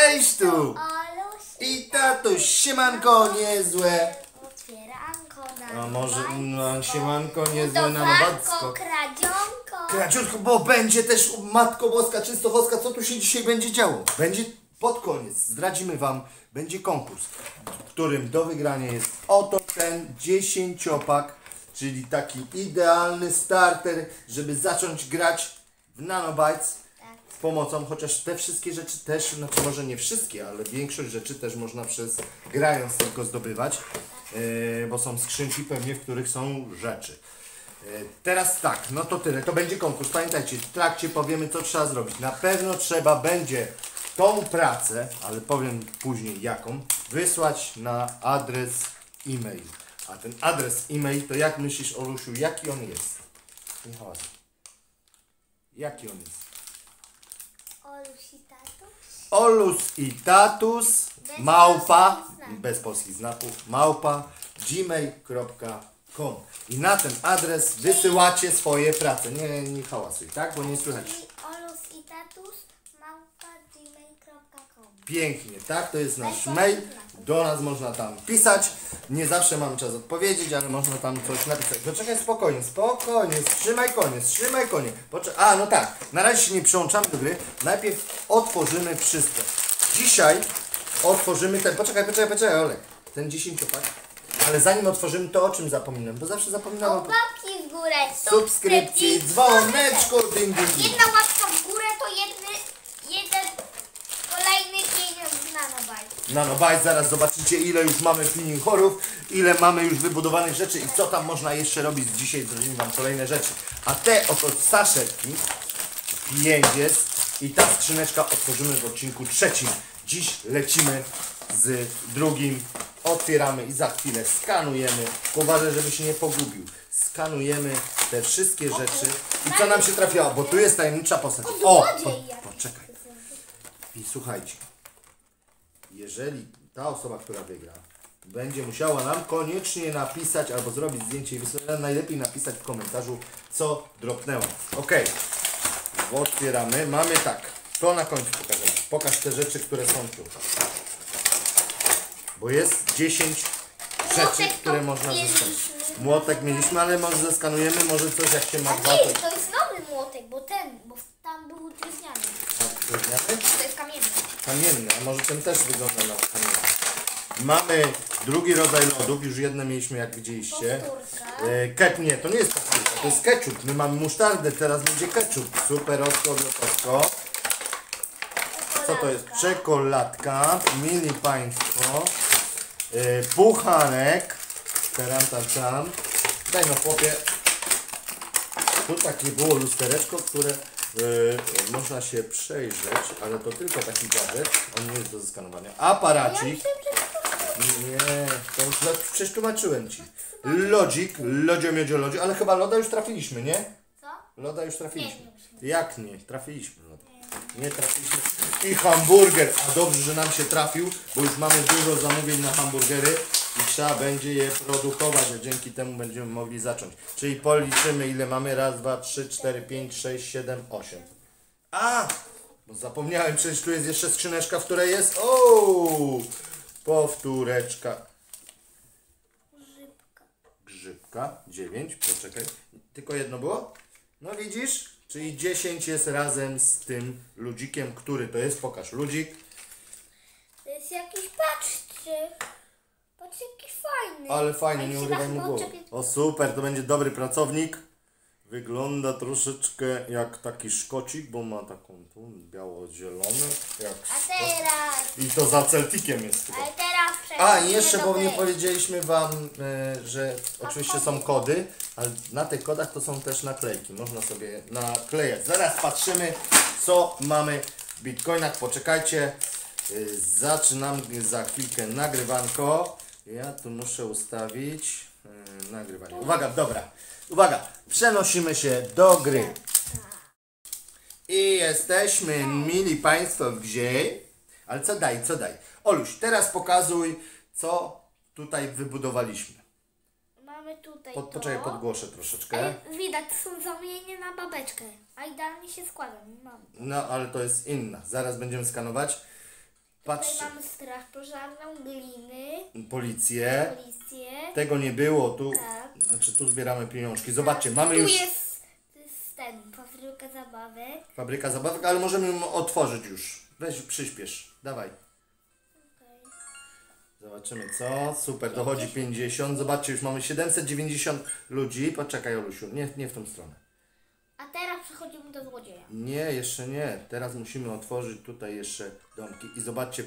Cześć tu! Oluś I tatuś, siemanko niezłe. Otwieranko A na może bajsko. siemanko niezłe na Budowanko, nowacko. kradzionko. Kradziutko, bo będzie też Matko Boska, Częstochowska, co tu się dzisiaj będzie działo? Będzie pod koniec, zdradzimy wam, będzie konkurs, w którym do wygrania jest oto ten 10-pak, czyli taki idealny starter, żeby zacząć grać w Nanobytes z pomocą, chociaż te wszystkie rzeczy też, znaczy może nie wszystkie, ale większość rzeczy też można grając tylko zdobywać, bo są skrzynki pewnie, w których są rzeczy. Teraz tak, no to tyle, to będzie konkurs. Pamiętajcie, w trakcie powiemy, co trzeba zrobić. Na pewno trzeba będzie tą pracę, ale powiem później jaką, wysłać na adres e-mail. A ten adres e-mail, to jak myślisz, Olusiu, jaki on jest? Michał, jaki on jest? Oluś i tatuś. Olus i tatus, małpa, bez polskich znaków, małpa, gmail.com. I na ten adres wysyłacie swoje prace. Nie hałasuj, tak? Bo nie słychać. Czyli Oluś i tatuś @gmail.com. Pięknie, tak? To jest nasz mail. Do nas można tam pisać. Nie zawsze mamy czas odpowiedzieć, ale można tam coś napisać. Poczekaj, spokojnie, spokojnie. Wstrzymaj konie. A, no tak. Na razie się nie przyłączamy do gry. Najpierw otworzymy wszystko. Dzisiaj otworzymy ten... Poczekaj, Olek. Ten 10-pak. Ale zanim otworzymy, to o czym zapominam? Bo zawsze zapominam O o łapki w górę, subskrypcji, dzwoneczku, ding, ding, ding. Jedna łapka w górę to jeden kolejny pieniądz z Nanobytes. Nanobytes, zaraz zobaczycie, ile już mamy pinning horów, ile mamy już wybudowanych rzeczy i co tam można jeszcze robić. Dzisiaj zrobimy wam kolejne rzeczy. A te oto saszetki 5 jest i ta skrzyneczka otworzymy w odcinku 3. Dziś lecimy z drugim. Otwieramy i za chwilę skanujemy. Uważaj, żeby się nie pogubił. Skanujemy te wszystkie rzeczy. I co nam się trafiało? Bo tu jest tajemnicza postać. Poczekaj. I słuchajcie. Jeżeli ta osoba, która wygra, będzie musiała nam koniecznie napisać albo zrobić zdjęcie i wysłać, najlepiej napisać w komentarzu, co dropnęło. Ok. Otwieramy. Mamy tak. To na końcu pokażemy. Pokaż te rzeczy, które są tu. Bo jest 10 rzeczy, które można zyskać. Młotek mieliśmy, ale może zeskanujemy, może coś jak się ma dwa. Nie, to jest nowy młotek, bo tam był drewniany. Drewniany? To jest kamienny. Kamienny, a może ten też wygląda na kamienny. Mamy drugi rodzaj lodów, już jedne mieliśmy jak widzieliście. Nie, to nie jest powtórka, to jest ketchup. My mamy musztardę, teraz będzie ketchup. Super, osko. Co to jest? Czekoladka, mili państwo, puchanek, tam. Daj no chłopie, tu takie było lustereczko, które można się przejrzeć, ale to tylko taki gadżet, on nie jest do zeskanowania. Aparacik, nie, to już przecież tłumaczyłem ci. Lodzik, lodzio, ale chyba loda już trafiliśmy, nie? Co? Loda już trafiliśmy. Jak nie? Trafiliśmy loda. Nie trafiliśmy. I hamburger. A dobrze, że nam się trafił, bo już mamy dużo zamówień na hamburgery i trzeba będzie je produkować, a dzięki temu będziemy mogli zacząć. Czyli policzymy, ile mamy. Raz, 2, 3, 4, 5, 6, 7, 8. Bo zapomniałem, przecież tu jest jeszcze skrzyneczka, w której jest powtóreczka. Grzybka. 9. Poczekaj. Tylko jedno było? No widzisz? Czyli 10 jest razem z tym ludzikiem, który to jest. Pokaż ludzik. To jest jakiś, patrzcie. Patrzcie, jaki fajny. Ale fajnie, nie urywaj mu głowy. O super, to będzie dobry pracownik. Wygląda troszeczkę jak taki szkocik, bo ma taką tu biało-zielony. A teraz. I to za Celticiem jest chyba. Ale teraz I jeszcze, bo nie powiedzieć. powiedzieliśmy wam, że oczywiście są kody, ale na tych kodach to są też naklejki. Można sobie naklejać. Zaraz patrzymy, co mamy w bitcoinach. Poczekajcie. Zaczynamy za chwilkę nagrywanko. Ja tu muszę ustawić nagrywanie. Uwaga, dobra. Uwaga, przenosimy się do gry. I jesteśmy, mili państwo, w grze. Ale co daj? Oluś, teraz pokazuj, co tutaj wybudowaliśmy. Mamy tutaj Poczekaj, podgłoszę troszeczkę. Ale widać, są zamienie na babeczkę. A idealnie się składa. No, ale to jest inna. Zaraz będziemy skanować. Patrzcie. Tutaj mamy straż pożarną, gliny, Policję. policję. Tego nie było, tu, Tak. znaczy tu zbieramy pieniążki. Zobaczcie, mamy Tu już jest ten, fabryka zabawek. fabryka zabawek, ale możemy ją otworzyć już. Weź, przyspiesz, dawaj. Okej. Zobaczymy co, super, dochodzi 50, zobaczcie, już mamy 790 ludzi. Poczekaj Olusiu, nie w tą stronę. A teraz przechodzimy do złodzieja. Nie, jeszcze nie, teraz musimy otworzyć tutaj jeszcze domki i zobaczcie,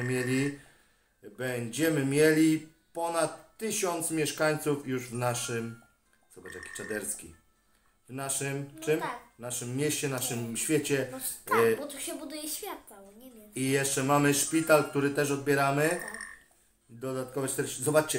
będziemy mieli ponad 1000 mieszkańców już w naszym, zobacz jaki czaderski, w naszym, czym? tak. W naszym mieście, naszym świecie. No tak, bo tu się buduje świat cały, nie wiem. I jeszcze mamy szpital, który też odbieramy. Tak. Dodatkowe 40. Zobaczcie,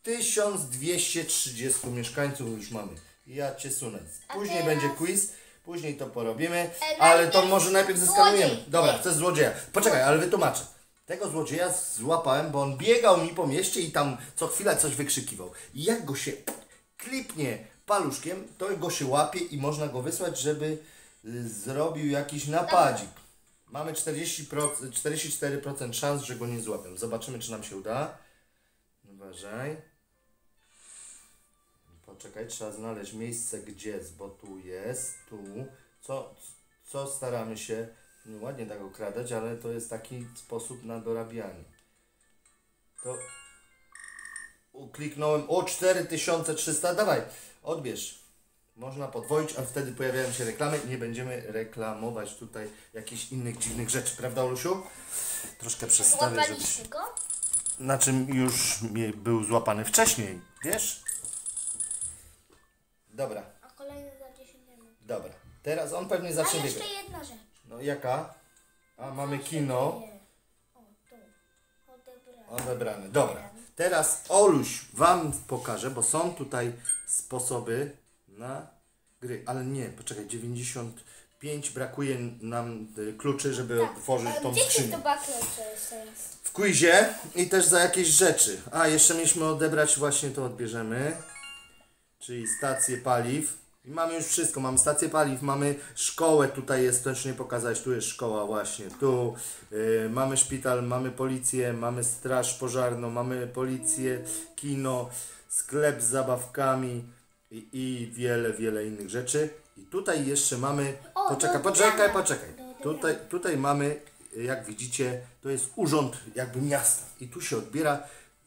1230 mieszkańców już mamy. Ja cię sunę. Później teraz- będzie quiz, później to porobimy, Ale ale to najpierw może najpierw zeskanujemy. złodziej. Dobra, Nie. chcę złodzieja. Poczekaj, ale wytłumaczę. Tego złodzieja złapałem, bo on biegał mi po mieście i tam co chwila coś wykrzykiwał. I jak go się klipnie paluszkiem, to go się łapie i można go wysłać, żeby zrobił jakiś napadzik. Mamy 44% szans, że go nie złapią. Zobaczymy, czy nam się uda. Uważaj. Poczekaj, trzeba znaleźć miejsce, gdzie jest, bo tu jest, tu. Co staramy się, nie ładnie tak okradać, ale to jest taki sposób na dorabianie. To kliknąłem, o 4300, dawaj, odbierz. Można podwoić, a wtedy pojawiają się reklamy i nie będziemy reklamować tutaj jakichś innych dziwnych rzeczy, prawda Olusiu? Troszkę przestawię, żebyś... Złapaliśmy go? Na czym już był złapany wcześniej, wiesz? Dobra, A kolejny za 10 minut. dobra. Teraz on pewnie A zacznie jeszcze biegać. jedna rzecz. No jaka? A mamy kino. Nie. O, tu. Odebrane. Odebrany. Dobra. Teraz Oluś wam pokaże, bo są tutaj sposoby na gry. Ale nie, poczekaj, 95 brakuje nam kluczy, żeby otworzyć A tą gdzie skrzynię. to baklecze jest teraz? W quizie i też za jakieś rzeczy. A, jeszcze mieliśmy odebrać, właśnie to odbierzemy. Czyli stację paliw. I mamy już wszystko. Mamy stację paliw, mamy szkołę, tutaj jest, też nie pokazać, tu jest szkoła właśnie. Tu mamy szpital, mamy policję, mamy straż pożarną, mamy policję, kino, sklep z zabawkami i wiele innych rzeczy. I tutaj jeszcze mamy... O, Poczekaj. do odebrania. Tutaj mamy, jak widzicie, to jest urząd jakby miasta. I tu się odbiera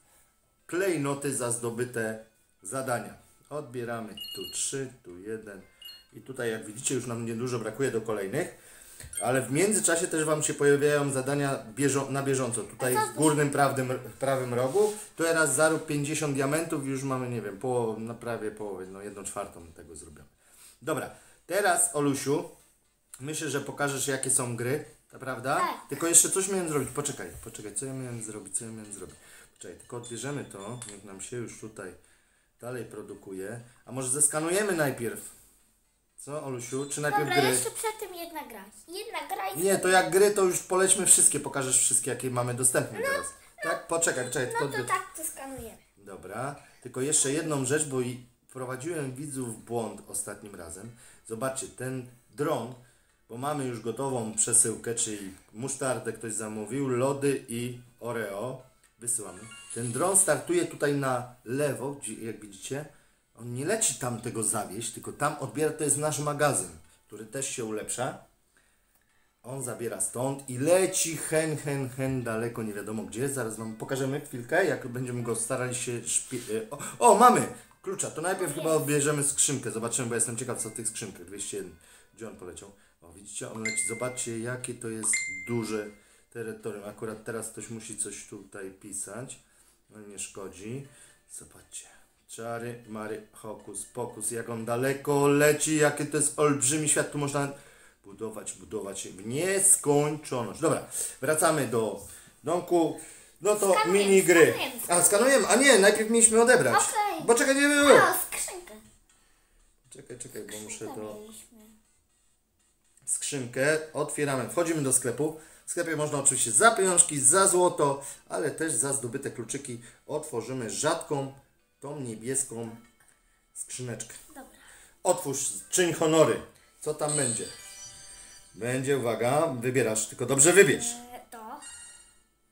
klejnoty za zdobyte zadania. Odbieramy tu 3, tu 1 i tutaj jak widzicie już nam niedużo brakuje do kolejnych, ale w międzyczasie też wam się pojawiają zadania na bieżąco. Tutaj w górnym prawym rogu, tu teraz zarób 50 diamentów i już mamy, nie wiem, prawie połowę, no 1/4 tego zrobione. Dobra, teraz Olusiu, myślę, że pokażesz jakie są gry, prawda? Tak. Tylko jeszcze coś miałem zrobić, poczekaj, co ja miałem zrobić? Poczekaj, tylko odbierzemy to, niech nam się już tutaj dalej produkuje. A może zeskanujemy najpierw? Co, Olusiu? Czy najpierw Dobra, gry? jeszcze przed tym jedna gra. Jedna gra i... Nie, to jak gry, to już polećmy wszystkie, pokażesz wszystkie, jakie mamy dostępne teraz. Tak? Poczekaj, tylko No to tak to skanujemy. Dobra, tylko jeszcze jedną rzecz, bo prowadziłem widzów w błąd ostatnim razem. Zobaczcie, ten dron, bo mamy już gotową przesyłkę, czyli musztardę ktoś zamówił, lody i Oreo. Wysyłamy. Ten dron startuje tutaj na lewo, gdzie, jak widzicie. On nie leci tam tego zawieźć, tylko tam odbiera, to jest nasz magazyn, który też się ulepsza. On zabiera stąd i leci hen daleko, nie wiadomo gdzie. Zaraz wam pokażemy chwilkę, jak będziemy go starali się O, mamy klucza. To najpierw chyba odbierzemy skrzynkę. Zobaczymy, bo jestem ciekaw co w tych skrzynkach. 201. Gdzie on poleciał? O, widzicie, on leci. Zobaczcie, jakie to jest duże terytorium. Akurat teraz ktoś musi coś tutaj pisać. No nie szkodzi. Zobaczcie. Czary, mary, hokus, pokus. Jak on daleko leci. Jakie to jest olbrzymi świat. Tu można budować w nieskończoność. Dobra, wracamy do domku. No to mini gry. A, skanujemy. A nie, najpierw mieliśmy odebrać. Okej. Bo czekaj, nie było. A, skrzynkę. Czekaj, bo muszę Tam to... mieliśmy. Skrzynkę otwieramy, wchodzimy do sklepu. W sklepie można oczywiście za pieniążki, za złoto, ale też za zdobyte kluczyki otworzymy rzadką, tą niebieską skrzyneczkę. Dobra. Otwórz, czyń honory. Co tam będzie? Będzie, uwaga, wybierasz, tylko dobrze wybierz. To.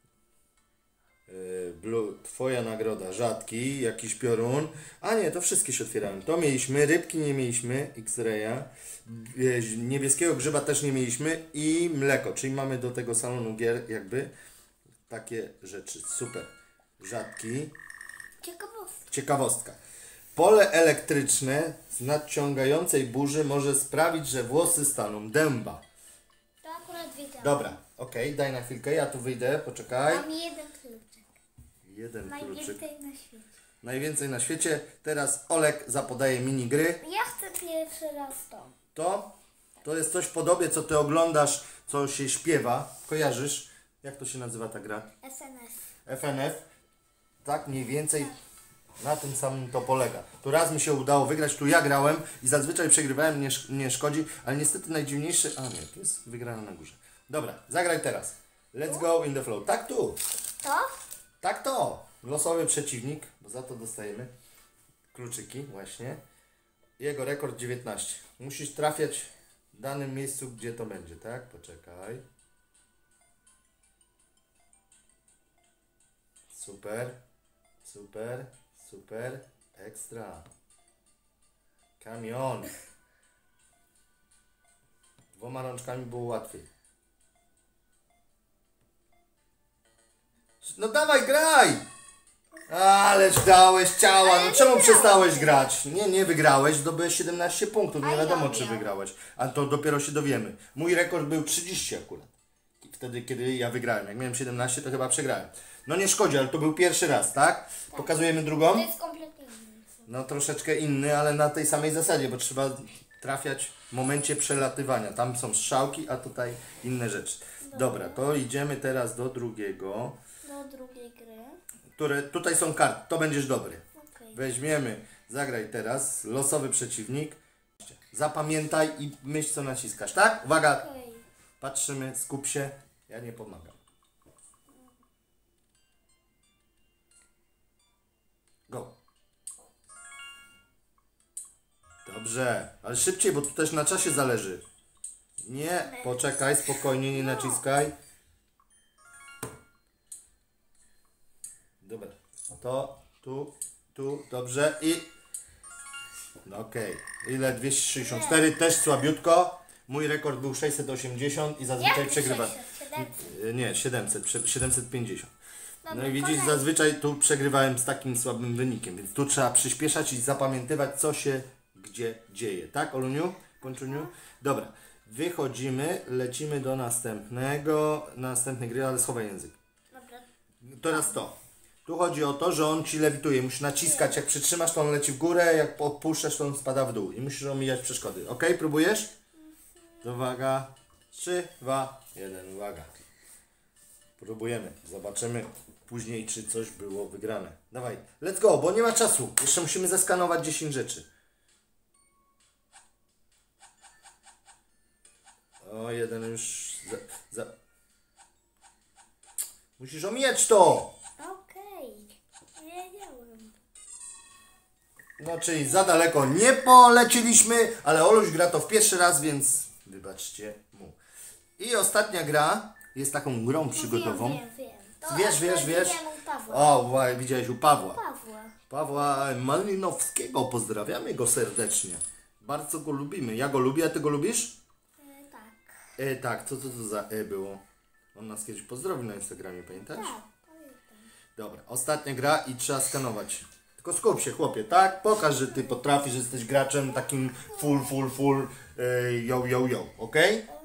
Twoja nagroda, rzadki, jakiś piorun. A nie, to wszystkie się otwierają. To mieliśmy, rybki nie mieliśmy, X-Raya. Niebieskiego grzyba też nie mieliśmy i mleko, czyli mamy do tego salonu gier jakby takie rzeczy. Super. Rzadki. Ciekawostka. Pole elektryczne z nadciągającej burzy może sprawić, że włosy staną dęba. To akurat wiedziałam. Dobra, okej, daj na chwilkę, ja tu wyjdę, poczekaj. Mam jeden kluczyk. Jeden kluczyk. Najwięcej na świecie. Najwięcej na świecie. Teraz Olek zapodaje minigry. Ja chcę pierwszy raz to. To jest coś podobnie, co ty oglądasz, co się śpiewa. Kojarzysz? Jak to się nazywa ta gra? SNS. FNF. Tak mniej więcej na tym samym to polega. Tu raz mi się udało wygrać, tu ja grałem i zazwyczaj przegrywałem, nie szkodzi, ale niestety najdziwniejszy... A nie, to jest wygrana na górze. Dobra, zagraj teraz. Let's go in the flow. Tak tu. To? Tak to. Losowy przeciwnik, bo za to dostajemy kluczyki właśnie. Jego rekord 19. Musisz trafiać w danym miejscu, gdzie to będzie, tak? Poczekaj. Super. Super. Super. Ekstra. Kamion. Dwoma rączkami było łatwiej. No dawaj, graj! Ależ dałeś ciała, no czemu przestałeś grać? Nie wygrałeś, zdobyłeś 17 punktów, nie wiadomo czy wygrałeś. A to dopiero się dowiemy. Mój rekord był 30 akurat. Wtedy, kiedy ja wygrałem. Jak miałem 17, to chyba przegrałem. No nie szkodzi, ale to był pierwszy raz, tak? Pokazujemy To drugą? jest kompletnie inny. No troszeczkę inny, ale na tej samej zasadzie, bo trzeba trafiać w momencie przelatywania. Tam są strzałki, a tutaj inne rzeczy. Dobra, to idziemy teraz do drugiego. Do drugiej gry. Tutaj są karty, to będziesz dobry. Okej. Weźmiemy, zagraj teraz, losowy przeciwnik. Zapamiętaj i myśl co naciskasz, tak? Uwaga, Okej. patrzymy, skup się, ja nie pomagam. Go. Dobrze, ale szybciej, bo tu też na czasie zależy. Nie, poczekaj, spokojnie, nie naciskaj. Dobra, to, tu, dobrze i... No okej, ile? 264, też słabiutko. Mój rekord był 680 i zazwyczaj przegrywa. 700. Nie, 750. No Dobra, i widzisz, kolejny. zazwyczaj tu przegrywałem z takim słabym wynikiem, więc tu trzeba przyspieszać i zapamiętywać, co się gdzie dzieje. Tak, Oluniu? Pończuniu? Dobra, wychodzimy, lecimy do następnej gry, ale schowaj język. Dobra. Teraz to. Tu chodzi o to, że on ci lewituje. Musisz naciskać, jak przytrzymasz, to on leci w górę, jak odpuszczasz, to on spada w dół. I musisz omijać przeszkody. Ok, próbujesz? To uwaga. 3, 2, 1, uwaga. Próbujemy. Zobaczymy później, czy coś było wygrane. Dawaj, let's go, bo nie ma czasu. Jeszcze musimy zeskanować 10 rzeczy. O, jeden już... Musisz omijać to! Okej. Wiedziałem. No, czyli za daleko nie poleciliśmy, ale Oluś gra to w pierwszy raz, więc wybaczcie mu. I ostatnia gra jest taką grą przygodową. Wiem. To Wiesz. widziałem u Pawła. O, widziałeś u Pawła. Pawła. Pawła Malinowskiego. Pozdrawiamy go serdecznie. Bardzo go lubimy. Ja go lubię, a ty go lubisz? Tak. Tak, co to za było? On nas kiedyś pozdrowił na Instagramie, pamiętasz? Tak, pamiętam. Dobra, ostatnia gra i trzeba skanować. Tylko skup się, chłopie, tak? Pokaż, że ty potrafisz, że jesteś graczem takim full, yo, ok?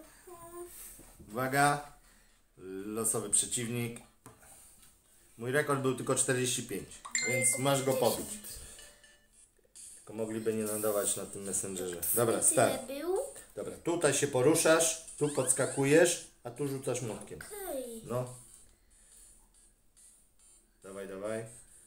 Uwaga. Losowy przeciwnik. Mój rekord był tylko 45, więc masz go pobić. Tylko mogliby nie nadawać na tym Messengerze. Dobra, start. Tyle był? Dobra, tutaj się poruszasz, tu podskakujesz, a tu rzucasz młotkiem. Okej. No. Dawaj.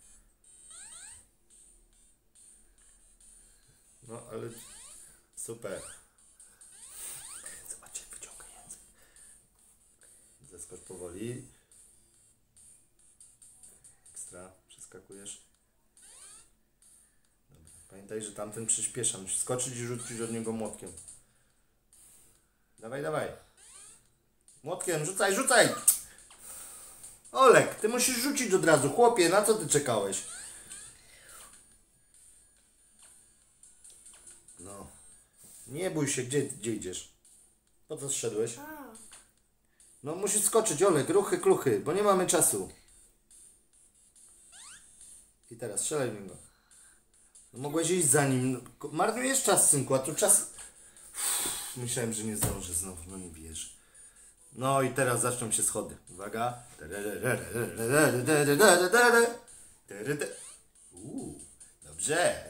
No, ale super. Zobaczcie, wyciąga język. Zeskocz powoli. Ekstra, przeskakujesz. Dobra. Pamiętaj, że tamten przyspiesza. Musisz skoczyć i rzucić od niego młotkiem. Dawaj. Młotkiem, rzucaj! Olek, ty musisz rzucić od razu. Chłopie, na co ty czekałeś? No. Nie bój się, gdzie idziesz? Po co zszedłeś? No musisz skoczyć, Olek, ruchy, kluchy, bo nie mamy czasu. I teraz strzelaj w niego. No mogłeś iść za nim. Marnujesz czas, synku, a tu czas... Myślałem, że nie zdążę znowu, no nie wierzę. No i teraz zaczną się schody. Uwaga. Dobrze.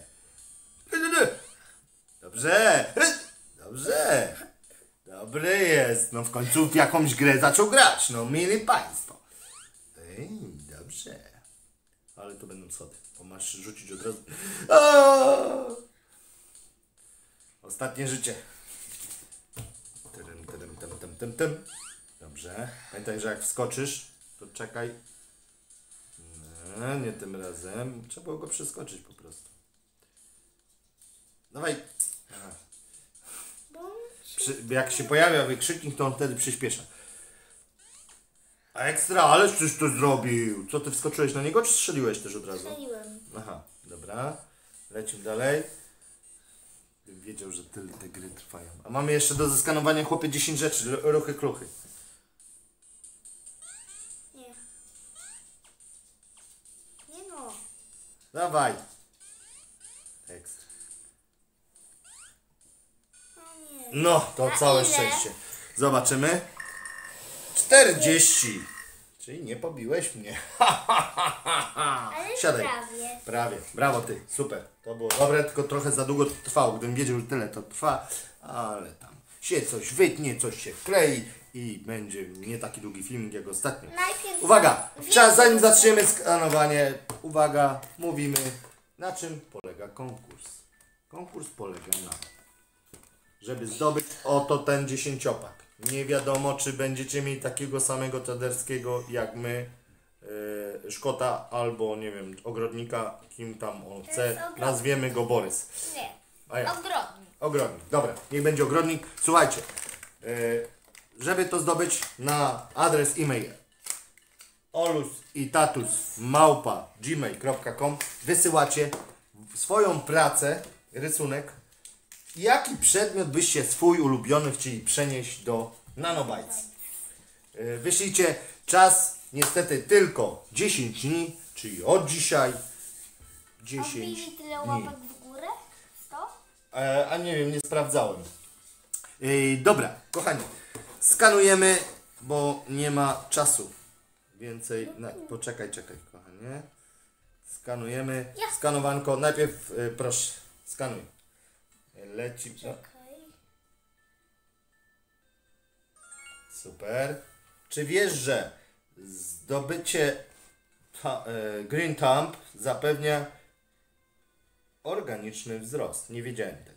Dobrze. Dobrze. Dobry jest. No w końcu w jakąś grę zaczął grać. No mili państwo. Dobrze. Ale to będą schody. Bo masz rzucić od razu. Ostatnie życie. Dobrze. Pamiętaj, że jak wskoczysz, to czekaj. Nie tym razem. Trzeba było go przeskoczyć po prostu. Dawaj. Jak się pojawia wykrzyknik, to on wtedy przyspiesza. A ekstra, ależ coś to zrobił. Co, ty wskoczyłeś na niego, czy strzeliłeś też od razu? Strzeliłem. Aha, dobra. Lecimy dalej. Bym wiedział, że tyle te gry trwają. A mamy jeszcze do zeskanowania, chłopie, 10 rzeczy. Ruchy, kluchy. Nie. Nie no. Dawaj. Ekstra. No nie. No, to Na całe ile? szczęście. Zobaczymy. 40. Czyli nie pobiłeś mnie. Ale Siadaj. prawie. Prawie. Brawo ty. Super. To było dobre, tylko trochę za długo to trwało. Gdybym wiedział, że tyle to trwa. Ale tam się coś wytnie, coś się wklei i będzie nie taki długi filmik jak ostatnio. Najpierw Uwaga! wiem, Zanim zaczniemy skanowanie, uwaga, mówimy, na czym polega konkurs. Konkurs polega na, żeby zdobyć oto ten 10-pak. Nie wiadomo, czy będziecie mieli takiego samego czaderskiego jak my, Szkota albo, nie wiem, ogrodnika, kim tam on chce. Nazwiemy go Borys. Nie. A ja. Ogrodnik. Ogrodnik, dobra, niech będzie ogrodnik. Słuchajcie, żeby to zdobyć, na adres e-mail olusitatus@gmail.com wysyłacie swoją pracę, rysunek, jaki przedmiot byście swój ulubiony chcieli przenieść do Nanobytes. Wyślijcie czas, niestety tylko 10 dni, czyli od dzisiaj 10 Obili tyle dni. łapek w górę? 100? A nie wiem, nie sprawdzałem. Dobra, kochani, skanujemy, bo nie ma czasu. Więcej, poczekaj, kochanie. Skanujemy. Ja. Skanowanko, najpierw proszę, skanuj. Leci. No. Czekaj. Super. Czy wiesz, że zdobycie Green Thumb zapewnia organiczny wzrost? Nie wiedziałem tego.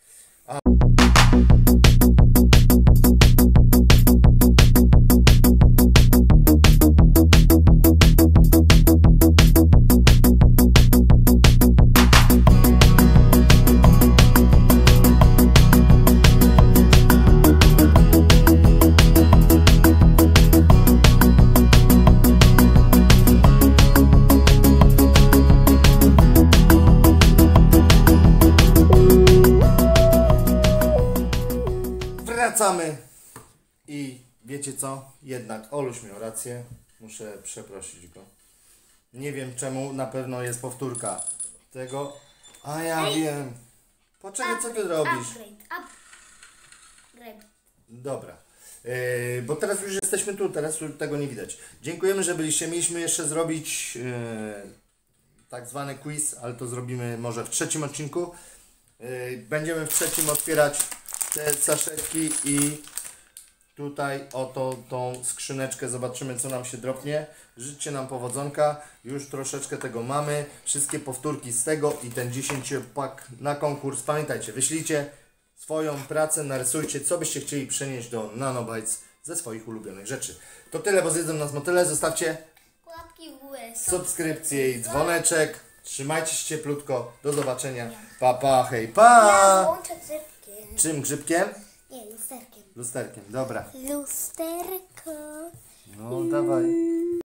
Wracamy i wiecie co? Jednak Oluś miał rację. Muszę przeprosić go. Nie wiem czemu, na pewno jest powtórka tego. A ja wiem. Poczekaj, co ty robisz? Upgrade. Dobra. Bo teraz już jesteśmy tu, teraz już tego nie widać. Dziękujemy, że byliście. Mieliśmy jeszcze zrobić tak zwany quiz, ale to zrobimy może w trzecim odcinku. Będziemy w trzecim otwierać te saszetki i tutaj oto tą skrzyneczkę zobaczymy, co nam się dropnie. Życzcie nam powodzonka. Już troszeczkę tego mamy. Wszystkie powtórki z tego i ten 10-pak na konkurs. Pamiętajcie, wyślijcie swoją pracę, narysujcie, co byście chcieli przenieść do Nanobytes ze swoich ulubionych rzeczy. To tyle, bo zjedzą nas motyle. Zostawcie Łapki w górę. subskrypcję i dzwoneczek. Trzymajcie się cieplutko. Do zobaczenia. Pa, pa, hej, pa! Ja włączę grzybkiem. Czym grzybkiem? Nie, lusterkiem. Lusterkiem, dobra. Lusterko. No, dawaj.